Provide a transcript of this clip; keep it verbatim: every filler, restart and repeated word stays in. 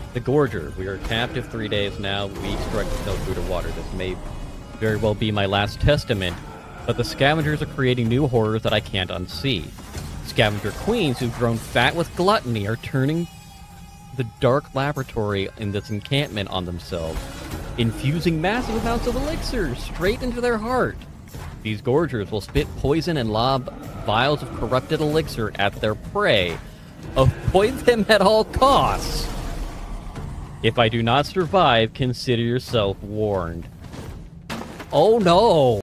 The Gorger. We are captive three days now. We strike with no food or water. This may very well be my last testament, but the scavengers are creating new horrors that I can't unsee. Scavenger queens who've grown fat with gluttony are turning the dark laboratory in this encampment on themselves, infusing massive amounts of elixir straight into their heart. These Gorgers will spit poison and lob vials of corrupted elixir at their prey. Avoid them at all costs. If I do not survive, consider yourself warned. Oh no!